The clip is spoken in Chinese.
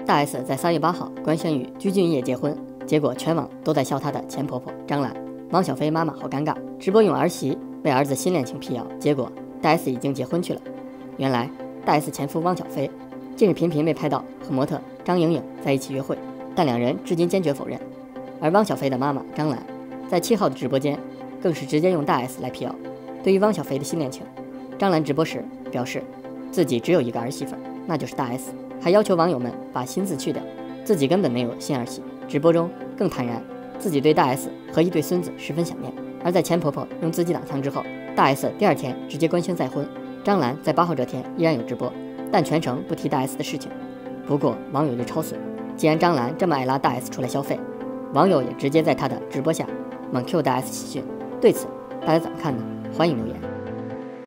大 S 在3月8号官宣与鞠婧祎结婚，结果全网都在笑她的前婆婆张兰。汪小菲妈妈好尴尬，直播用儿媳为儿子新恋情辟谣，结果大 S 已经结婚去了。原来大 S 前夫汪小菲近日频频被拍到和模特张颖颖在一起约会，但两人至今坚决否认。而汪小菲的妈妈张兰在7号的直播间更是直接用大 S 来辟谣。对于汪小菲的新恋情，张兰直播时表示自己只有一个儿媳妇，那就是大 S， 还要求网友们把新字去掉，自己根本没有新儿媳。直播中更坦然自己对大 S 和一对孙子十分想念。而在前婆婆用自己挡枪之后，大 S 第2天直接官宣再婚。张兰在8号这天依然有直播，但全程不提大 S 的事情。不过网友就抄损，既然张兰这么爱拉大 S 出来消费，网友也直接在她的直播下猛 Q 大 S 喜讯。对此大家怎么看呢？欢迎留言。